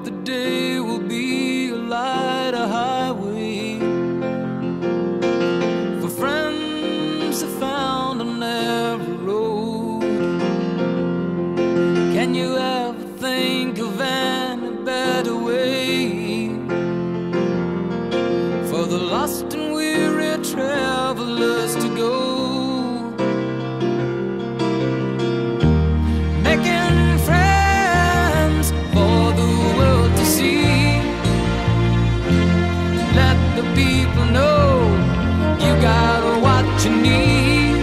the day will be a lighter highway for friends I found on every road. Can you ever think of any better way for the lost and weary travelers to go? People know you got what you need.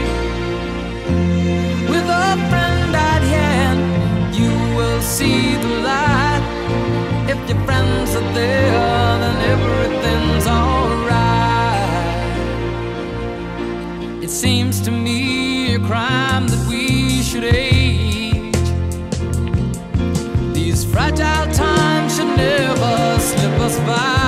With a friend at hand, you will see the light. If your friends are there, then everything's alright. It seems to me a crime that we should age. These fragile times should never slip us by.